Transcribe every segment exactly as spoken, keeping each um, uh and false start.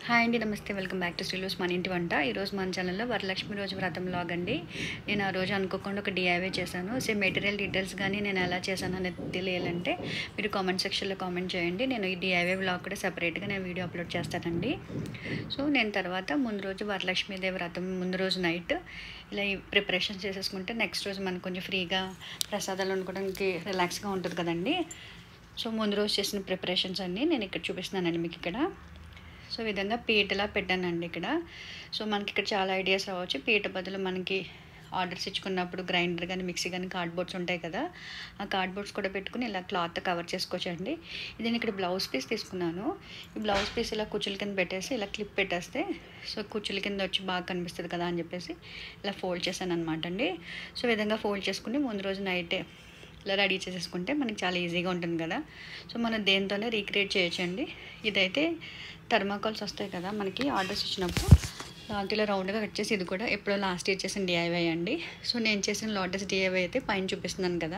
Hi అండి, నమస్తే. Welcome back to శ్రీలూస్ మన ఇంటి వంట. ఈరోజు మన ఛానల్లో వరలక్ష్మి రోజు వ్రతం లాగ్ అండి. నేను ఆ రోజు అనుకోకుండా ఒక డిఐవై చేశాను. సేమ్ మెటీరియల్ డీటెయిల్స్ కానీ నేను ఎలా చేశాను అనేది తెలియాలంటే మీరు కామెంట్ సెక్షన్లో కామెంట్ చేయండి. నేను ఈ డిఐవై వ్లాగ్ కూడా సపరేట్గా నేను వీడియో అప్లోడ్ చేస్తానండి. సో నేను తర్వాత ముందు రోజు వరలక్ష్మీదేవి వ్రతం ముందు రోజు నైట్ ఇలా ఈ ప్రిపరేషన్ చేసేసుకుంటే నెక్స్ట్ రోజు మనకు కొంచెం ఫ్రీగా ప్రసాదాలు వండుకోవడానికి రిలాక్స్గా ఉంటుంది కదండి. సో ముందు రోజు చేసిన ప్రిపరేషన్స్ అన్నీ నేను ఇక్కడ చూపిస్తున్నానండి మీకు. ఇక్కడ సో ఈ విధంగా పీటలా పెట్టానండి ఇక్కడ. సో మనకి ఇక్కడ చాలా ఐడియాస్ రావచ్చు. పీట బదులు మనకి ఆర్డర్స్ ఇచ్చుకున్నప్పుడు గ్రైండర్ కానీ మిక్సీ కానీ కార్డ్బోర్డ్స్ ఉంటాయి కదా, ఆ కార్డ్బోర్డ్స్ కూడా పెట్టుకుని ఇలా క్లాత్ కవర్ చేసుకోవచ్చండి. ఇది నేను ఇక్కడ బ్లౌజ్ పీస్ తీసుకున్నాను. ఈ బ్లౌజ్ పీస్ ఇలా కుచ్చుల కింద పెట్టేసి ఇలా క్లిప్ పెట్టేస్తే సో కుచ్చుల కింద వచ్చి బాగా కనిపిస్తుంది కదా అని చెప్పేసి ఇలా ఫోల్డ్ చేశాను అనమాట అండి. సో ఈ విధంగా ఫోల్డ్ చేసుకుని ముందు రోజు నైటే ఇలా రెడీ చేసేసుకుంటే మనకి చాలా ఈజీగా ఉంటుంది కదా. సో మనం దేనితోనే రీక్రియేట్ చేయొచ్చండి. ఇదైతే థర్మాకోల్స్ వస్తాయి కదా మనకి ఆర్డర్స్ ఇచ్చినప్పుడు, దాంతో ఇలా రౌండ్గా కట్ చేసి, ఇది కూడా ఎప్పుడో లాస్ట్ ఇయర్ చేసిన డిఐవై అండి. సో నేను చేసిన లోటస్ డిఐవై అయితే పైన చూపిస్తున్నాను కదా.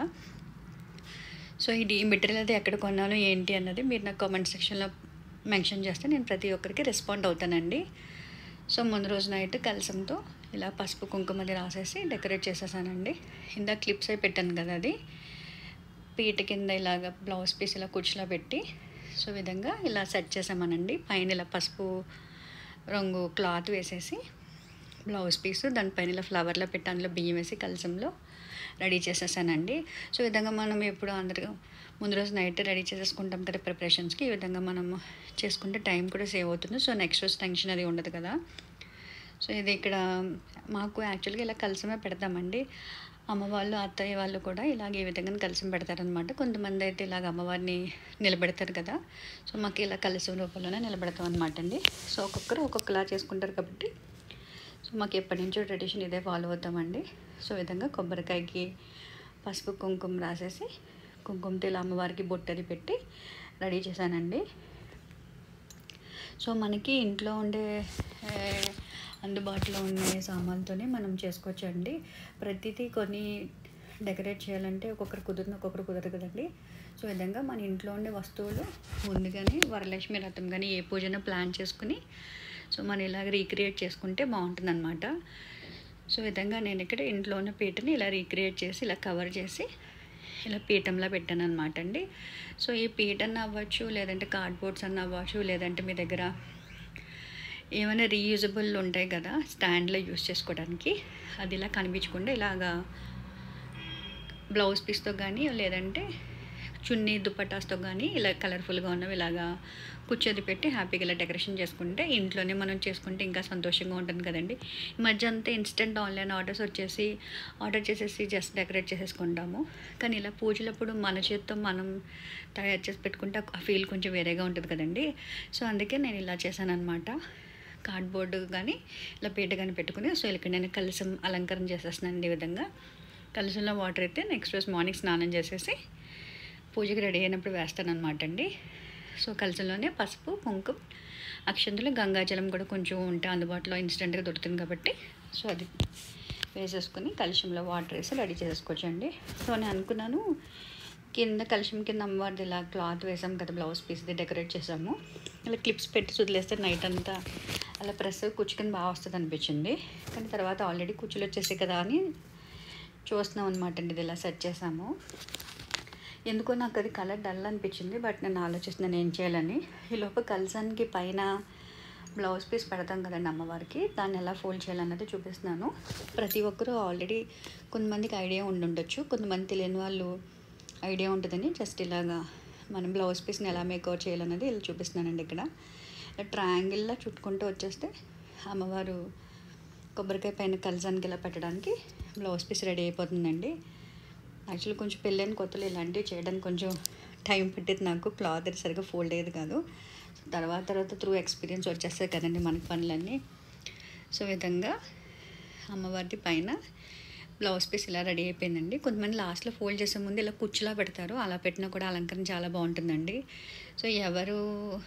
సో ఈ మెటీరియల్ అయితే ఎక్కడ కొన్నాలో ఏంటి అన్నది మీరు నాకు కామెంట్ సెక్షన్లో మెన్షన్ చేస్తే నేను ప్రతి ఒక్కరికి రెస్పాండ్ అవుతానండి. సో ముందు రోజు నైట్ కలసంతో ఇలా పసుపు కుంకుమది రాసేసి డెకరేట్ చేసేసానండి. ఇందాక క్లిప్స్ అయి పెట్టాను కదా, అది పీట కింద ఇలాగ బ్లౌజ్ పీస్ ఇలా కుర్చీలో పెట్టి సో విధంగా ఇలా సెట్ చేసామనండి. పైన ఇలా పసుపు రంగు క్లాత్ వేసేసి బ్లౌజ్ పీస్ దానిపైన ఇలా ఫ్లవర్లో పెట్టి అందులో బియ్యం వేసి కలసంలో రెడీ చేసేసానండి. సో ఈ విధంగా మనం ఎప్పుడు అందరూ ముందు రోజు నైట్ రెడీ చేసేసుకుంటాం కదా ప్రిపరేషన్స్కి. ఈ విధంగా మనం చేసుకుంటే టైం కూడా సేవ్ అవుతుంది. సో నెక్స్ట్ రోజు టెన్షన్ అది ఉండదు కదా. సో ఇది ఇక్కడ మాకు యాక్చువల్గా ఇలా కలసమే పెడతామండి. అమ్మవాళ్ళు అత్తయ్య వాళ్ళు కూడా ఇలాగ ఈ విధంగా కలసం పెడతారనమాట. కొంతమంది అయితే ఇలాగ అమ్మవారిని నిలబెడతారు కదా. సో మాకు ఇలా కలసం రూపంలోనే నిలబెడతాం అనమాట అండి. సో ఒక్కొక్కరు ఒక్కొక్కలా చేసుకుంటారు కాబట్టి సో మాకు ఎప్పటి నుంచో ట్రెడిషన్ ఇదే ఫాలో అవుతామండి. సో ఈ విధంగా కొబ్బరికాయకి పసుపు కుంకుమ రాసేసి కుంకుమతో ఇలా అమ్మవారికి బొట్టది పెట్టి రెడీ చేశానండి. సో మనకి ఇంట్లో ఉండే అందుబాటులో ఉండే సామాన్లతోనే మనం చేసుకోవచ్చండి. ప్రతిదీ కొన్ని డెకరేట్ చేయాలంటే ఒక్కొక్కరు కుదిరిన ఒక్కొక్కరు కుదరదు కదండి. సో ఈ విధంగా మన ఇంట్లో ఉండే వస్తువులు ముందుగానే వరలక్ష్మి వ్రతం కానీ ఏ పూజను ప్లాన్ చేసుకుని సో మనం ఇలాగ రీక్రియేట్ చేసుకుంటే బాగుంటుంది అనమాట. సో ఈ విధంగా నేను ఇక్కడ ఇంట్లో ఉన్న పీటని ఇలా రీక్రియేట్ చేసి ఇలా కవర్ చేసి ఇలా పీఠంలా పెట్టాను అనమాట అండి. సో ఈ పీటన్న అవ్వచ్చు, లేదంటే కార్డ్బోర్డ్స్ అన్న అవ్వచ్చు, లేదంటే మీ దగ్గర ఏమైనా రీయూజబుల్ ఉంటాయి కదా స్టాండ్లో యూజ్ చేసుకోవడానికి, అది ఇలా కనిపించకుండా ఇలాగా బ్లౌజ్ పీస్తో కానీ లేదంటే చున్నీ దుపట్టాస్తో కానీ ఇలా కలర్ఫుల్గా ఉన్నవి ఇలాగా కూర్చొని పెట్టి హ్యాపీగా ఇలా డెకరేషన్ చేసుకుంటే ఇంట్లోనే మనం చేసుకుంటే ఇంకా సంతోషంగా ఉంటుంది కదండి. ఈ మధ్య అంతా ఇన్స్టెంట్ ఆన్లైన్ ఆర్డర్స్ వచ్చేసి ఆర్డర్ చేసేసి జస్ట్ డెకరేట్ చేసేసుకుంటాము. కానీ ఇలా పూజలప్పుడు మన చేతితో మనం తయారు చేసి పెట్టుకుంటే ఆ ఫీల్ కొంచెం వేరేగా ఉంటుంది కదండి. సో అందుకే నేను ఇలా చేశాను అనమాట. కార్డ్బోర్డు కానీ ఇలా పీట కానీ పెట్టుకుని సో ఇక్కడ నేను కలసం అలంకరణ చేసేస్తున్నాను. ఈ విధంగా కలసంలో వాటర్ అయితే నెక్స్ట్ రోజు మార్నింగ్ స్నానం చేసేసి పూజకి రెడీ అయినప్పుడు వేస్తాను అనమాట అండి. సో కలసంలోనే పసుపు కుంకుమ అక్షంతలు గంగాజలం కూడా కొంచెం ఉంటే అందుబాటులో ఇన్స్టెంట్గా దొరుకుతుంది కాబట్టి సో అది వేసేసుకుని కలశంలో వాటర్ వేసి రెడీ చేసుకోవచ్చండి. సో నేను అనుకున్నాను కింద కలశం కింద అమ్మవారిది ఇలా క్లాత్ వేసాం కదా బ్లౌజ్ పీస్ది డెకరేట్ చేసాము, ఇలా క్లిప్స్ పెట్టి వదిలేస్తే నైట్ అంతా అలా ప్రెస్ కుచ్చు కింద బాగా వస్తుంది అనిపించింది. కానీ తర్వాత ఆల్రెడీ కుచ్చులు వచ్చేసాయి కదా అని చూస్తున్నాం అనమాట అండి. ఇది ఇలా సెట్ చేసాము. ఎందుకో నాకు అది కలర్ డల్ అనిపించింది, బట్ నేను ఆలోచిస్తున్నాను ఏం చేయాలని. ఈ లోపు కలసానికి పైన బ్లౌజ్ పీస్ పెడతాం కదండి అమ్మవారికి, దాన్ని ఎలా ఫోల్డ్ చేయాలన్నది చూపిస్తున్నాను. ప్రతి ఒక్కరూ ఆల్రెడీ కొంతమందికి ఐడియా ఉండి ఉండొచ్చు, కొంతమంది తెలియని వాళ్ళు ఐడియా ఉంటుందని జస్ట్ ఇలాగా మనం బ్లౌజ్ పీస్ని ఎలా మేకవర్ చేయాలన్నది ఇలా చూపిస్తున్నానండి. ఇక్కడ ఇలా ట్రయాంగిల్లా చుట్టుకుంటూ వచ్చేస్తే అమ్మవారు కొబ్బరికాయ పైన కలసానికి ఇలా పెట్టడానికి బ్లౌజ్ పీస్ రెడీ అయిపోతుందండి. యాక్చువల్లీ కొంచెం పెళ్ళైన కొత్తలు ఇలాంటివి చేయడానికి కొంచెం టైం పట్టింది నాకు. క్లాత్ అది సరిగ్గా ఫోల్డ్ అయ్యేది కాదు. తర్వాత తర్వాత త్రూ ఎక్స్పీరియన్స్ వచ్చేస్తాయి కదండి మనకి పనులన్నీ. సో విధంగా అమ్మవారి పైన బ్లౌజ్ పీస్ ఇలా రెడీ అయిపోయిందండి. కొంతమంది లాస్ట్లో ఫోల్డ్ చేసే ముందు ఇలా కుచ్చులా పెడతారు, అలా పెట్టినా కూడా అలంకరణ చాలా బాగుంటుందండి. సో ఎవరు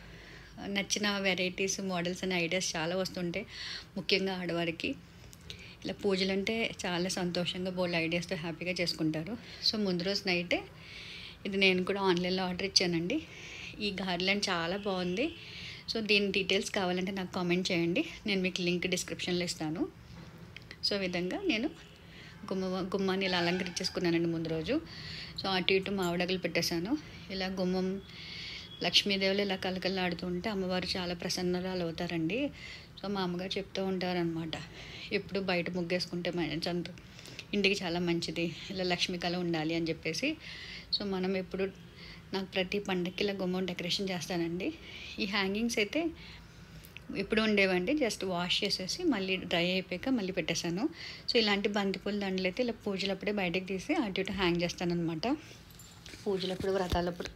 నచ్చిన వెరైటీస్ మోడల్స్ అనే ఐడియాస్ చాలా వస్తుంటాయి, ముఖ్యంగా ఆడవారికి. ఇలా పూజలు అంటే చాలా సంతోషంగా బోల్డ్ ఐడియాస్తో హ్యాపీగా చేసుకుంటారు. సో ముందు రోజు నైటే ఇది నేను కూడా ఆన్లైన్లో ఆర్డర్ ఇచ్చానండి. ఈ గార్లాండ్ చాలా బాగుంది. సో దీని డీటెయిల్స్ కావాలంటే నాకు కామెంట్ చేయండి, నేను మీకు లింక్ డిస్క్రిప్షన్లో ఇస్తాను. సో ఈ విధంగా నేను గుమ్మ గుమ్మాన్ని ఇలా అలంకరించేసుకున్నానండి ముందు రోజు. సో అటు ఇటు మామిడాకులు పెట్టేశాను. ఇలా గుమ్మం లక్ష్మీదేవులు ఇలా కలకలాడుతూ ఉంటే అమ్మవారు చాలా ప్రసన్నరాలు అవుతారండి. సో మా అమ్మగారు చెప్తూ ఉంటారనమాట, ఎప్పుడు బయట ముగ్గేసుకుంటే చంద ఇంటికి చాలా మంచిది, ఇలా లక్ష్మీ కళ ఉండాలి అని చెప్పేసి. సో మనం ఎప్పుడు నాకు ప్రతి పండగకి ఇలా గుమ్మం డెకరేషన్ చేస్తానండి. ఈ హ్యాంగింగ్స్ అయితే ఇప్పుడు ఉండేవండి, జస్ట్ వాష్ చేసేసి మళ్ళీ డ్రై అయిపోయాక మళ్ళీ పెట్టేశాను. సో ఇలాంటి బంతిపూల దండలు అయితే ఇలా పూజలప్పుడే బయటకు తీసి అటు ఇటు హ్యాంగ్ చేస్తానన్నమాట, పూజలప్పుడు వ్రతాలప్పుడు.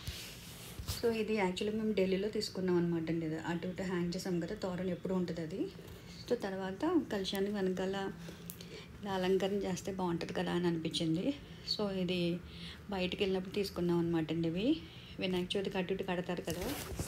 సో ఇది యాక్చువల్లీ మేము ఢిల్లీలో తీసుకున్నాం అనమాట అండి. ఇది అటు ఇటు హ్యాంగ్ చేసాం కదా, తోరణ ఎప్పుడు ఉంటుంది అది. సో తర్వాత కలశానికి వెనకాల ఇలా అలంకరణ చేస్తే బాగుంటుంది కదా అని అనిపించింది. సో ఇది బయటికి వెళ్ళినప్పుడు తీసుకున్నాం అనమాట అండి. ఇవి వినాయక చవితికి అటు ఇటు కడతారు కదా,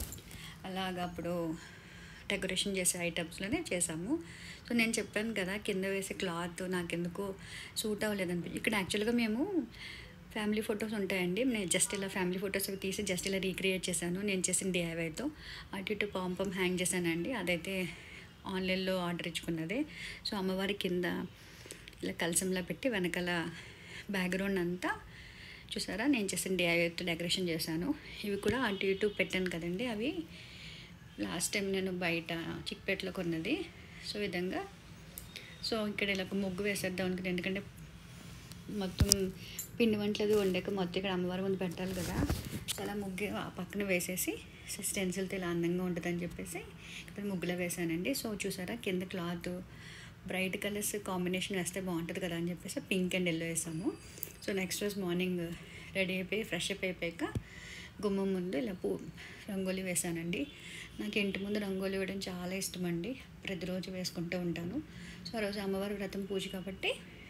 అలాగ అప్పుడు డెకరేషన్ చేసే ఐటమ్స్లోనే చేసాము. సో నేను చెప్పాను కదా కింద వేసే క్లాత్ నాకెందుకు సూట్ అవ్వలేదనిపించి. ఇక్కడ యాక్చువల్గా మేము ఫ్యామిలీ ఫొటోస్ ఉంటాయండి, నేను జస్ట్ ఇలా ఫ్యామిలీ ఫొటోస్ అవి తీసి జస్ట్ ఇలా రీక్రియేట్ చేశాను నేను చేసిన డిఐవైతో. అటు ఇటు పాంపం హ్యాంగ్ చేశానండి, అదైతే ఆన్లైన్లో ఆర్డర్ ఇచ్చుకున్నదే. సో అమ్మవారి కింద ఇలా కలసంలా పెట్టి వెనకాల బ్యాక్గ్రౌండ్ అంతా చూసారా నేను చేసిన డిఐవైతో డెకరేషన్ చేశాను. ఇవి కూడా అటు ఇటు పెట్టాను కదండి, అవి లాస్ట్ టైం నేను బయట చిక్పేటలో కొన్నది. సో విధంగా సో ఇక్కడ ఇలా ఒక ముగ్గు వేసేద్దాం అనుకుంటే, ఎందుకంటే మొత్తం పిండి వంటలది వండాక మొత్తం ఇక్కడ అమ్మవారి ముందు పెట్టాలి కదా, చాలా ముగ్గు ఆ పక్కన వేసేసి స్టెన్సిల్తో ఇలా అందంగా ఉంటుందని చెప్పేసి ఇక్కడ ముగ్గులో వేసానండి. సో చూసారా కింద క్లాత్ బ్రైట్ కలర్స్ కాంబినేషన్ వేస్తే బాగుంటుంది కదా అని చెప్పేసి పింక్ అండ్ ఎల్లో వేసాము. సో నెక్స్ట్ రోజు మార్నింగ్ రెడీ అయిపోయి ఫ్రెష్ అప్ అయిపోయాక గుమ్మం ముందు ఇలా పూ రంగోలీ వేసానండి. నాకు ఇంటి ముందు రంగోలీ వేయడం చాలా ఇష్టం అండి, ప్రతిరోజు వేసుకుంటూ ఉంటాను. సో ఆ రోజు అమ్మవారి వ్రతం పూజ కాబట్టి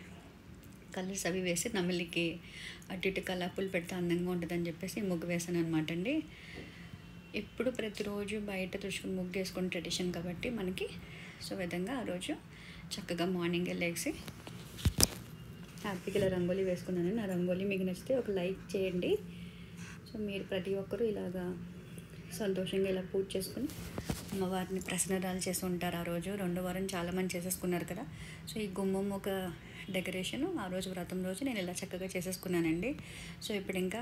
కలర్స్ అవి వేసి నమిలికి అటు ఇటు కలర్ఫుల్ పెడితే అందంగా ఉంటుందని చెప్పేసి ముగ్గు వేసాను అనమాట అండి. ఇప్పుడు ప్రతిరోజు బయట తుడుచుకుని ముగ్గు వేసుకునే ట్రెడిషన్ కాబట్టి మనకి. సో విధంగా ఆ రోజు చక్కగా మార్నింగ్ వెళ్ళేసి హ్యాపీగా ఇలా రంగోలీ వేసుకున్నాను. నా రంగోలీ మీకు నచ్చితే ఒక లైక్ చేయండి. సో మీరు ప్రతి ఒక్కరూ ఇలాగా సంతోషంగా ఇలా పూజ చేసుకుని అమ్మవారిని ప్రసన్నరాలు చేసి ఉంటారు. ఆ రోజు రెండో వారం చాలామంది చేసేసుకున్నారు కదా. సో ఈ గుమ్మం ఒక డెకరేషను ఆ రోజు వ్రతం రోజు నేను ఇలా చక్కగా చేసేసుకున్నానండి. సో ఇప్పుడు ఇంకా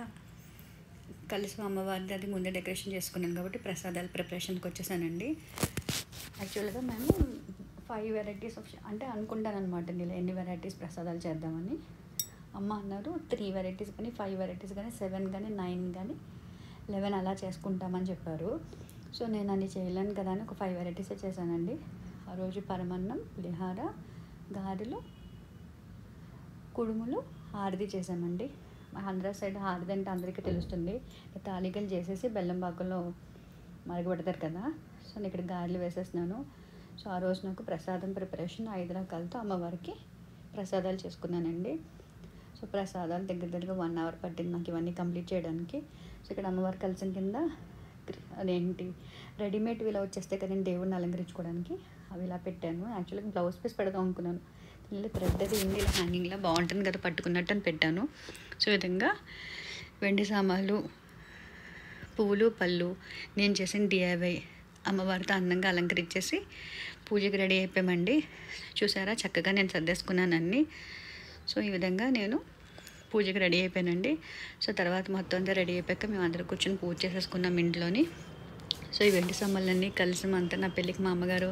కలిసి అమ్మవారిది అది ముందే డెకరేషన్ చేసుకున్నాను కాబట్టి ప్రసాదాలు ప్రిపరేషన్కి వచ్చేసానండి. యాక్చువల్గా మేము ఫైవ్ వెరైటీస్ ఆఫ్ అంటే అనుకుంటాను అనమాట ఇలా ఎన్ని వెరైటీస్ ప్రసాదాలు చేద్దామని. అమ్మ అన్నారు త్రీ వెరైటీస్ కానీ ఫైవ్ వెరైటీస్ కానీ సెవెన్ కానీ నైన్ కానీ లెవెన్ అలా చేసుకుంటామని చెప్పారు. సో నేను అన్ని చేయలేను కదా అని ఒక ఫైవ్ వెరైటీసే చేశానండి. ఆ రోజు పరమన్నం, పులిహార, గారెలు, కుడుములు, హారతి చేసామండి. ఆంధ్ర సైడ్ హారతి అంటే అందరికీ తెలుస్తుంది, తాలికలు చేసేసి బెల్లం పాకంలో మరగబెడతారు కదా. సో నేను ఇక్కడ గారెలు వేసేస్తున్నాను. సో ఆ రోజు నాకు ప్రసాదం ప్రిపరేషన్ ఐదు రకాలతో అమ్మవారికి ప్రసాదాలు చేసుకున్నానండి. సో ప్రసాదాలు దగ్గర దగ్గర వన్ అవర్ పట్టింది నాకు ఇవన్నీ కంప్లీట్ చేయడానికి. సో ఇక్కడ అమ్మవారి కలిసిన కింద అదేంటి రెడీమేడ్ ఇలా వచ్చేస్తే కదండి దేవుడిని అలంకరించుకోవడానికి, అవి ఇలా పెట్టాను. యాక్చువల్గా బ్లౌజ్ పీస్ పెడదాం అనుకున్నాను, ఇలా థ్రెడ్ అది ఉంది ఇలా హ్యాంగింగ్లో బాగుంటుంది కదా పట్టుకున్నట్టు అని పెట్టాను. సో ఈ విధంగా వెండి సామాన్లు, పువ్వులు, పళ్ళు నేను చేసిన డిఐవై అమ్మవారితో అందంగా అలంకరించేసి పూజకి రెడీ అయిపోయామండి. చూసారా చక్కగా నేను సర్దేసుకున్నాను అన్నీ. సో ఈ విధంగా నేను పూజకి రెడీ అయిపోయానండి. సో తర్వాత మొత్తం అంతా రెడీ అయిపోయాక మేము అందరూ కూర్చొని పూజ చేసేసుకున్నాం ఇంట్లోని. సో ఈ వెండి సామాన్లన్నీ కలిసి అంతా నా పెళ్ళికి మా అమ్మగారు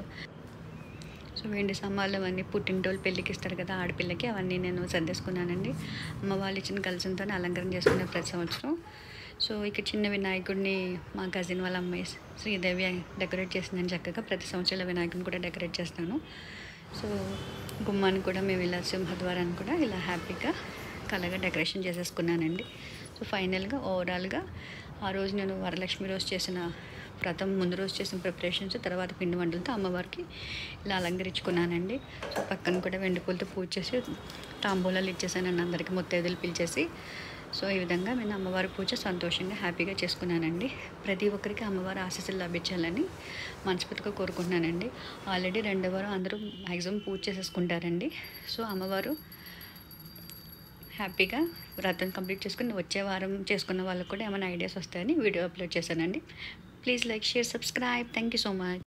సో వెండి సామాన్లు అవన్నీ పుట్టింటోళ్ళు పెళ్ళికి ఇస్తారు కదా ఆడపిల్లకి, అవన్నీ నేను సర్దేసుకున్నానండి. అమ్మ వాళ్ళు ఇచ్చిన కలిసితో అలంకరణ చేసుకునే ప్రతి సంవత్సరం. సో ఇక్కడ చిన్న వినాయకుడిని మా కజిన్ వాళ్ళ అమ్మాయి శ్రీదేవి డెకరేట్ చేసిందని చక్కగా ప్రతి సంవత్సరం వినాయకుడిని కూడా డెకరేట్ చేస్తాను. సో గుమ్మాన్ని కూడా మేము ఇలా సింహద్వారాన్ని కూడా ఇలా హ్యాపీగా కలగా డెకరేషన్ చేసేసుకున్నానండి. సో ఫైనల్గా ఓవరాల్గా ఆ రోజు నేను వరలక్ష్మి రోజు చేసిన వ్రతం ముందు రోజు చేసిన ప్రిపరేషన్స్ తర్వాత పిండి వంటలతో అమ్మవారికి ఇలా అలంకరించుకున్నానండి. సో పక్కన కూడా వెండి పూలతో పూజ చేసి తాంబూలాలు ఇచ్చేసానండి అందరికీ ముత్తైదులు పిలిచేసి. సో ఈ విధంగా నేను అమ్మవారి పూజ సంతోషంగా హ్యాపీగా చేసుకున్నానండి. ప్రతి ఒక్కరికి అమ్మవారి ఆశీస్సులు లభించాలని మనస్ఫూర్తిగా కోరుకుంటున్నానండి. ఆల్రెడీ రెండో వారం అందరూ మ్యాక్సిమం పూజ చేసేసుకుంటారండి. సో అమ్మవారు హ్యాపీగా వ్రతం కంప్లీట్ చేసుకుని వచ్చే వారం చేసుకున్న వాళ్ళకు కూడా ఏమైనా ఐడియాస్ వస్తాయని వీడియో అప్లోడ్ చేశానండి. Please like share subscribe. Thank you so much.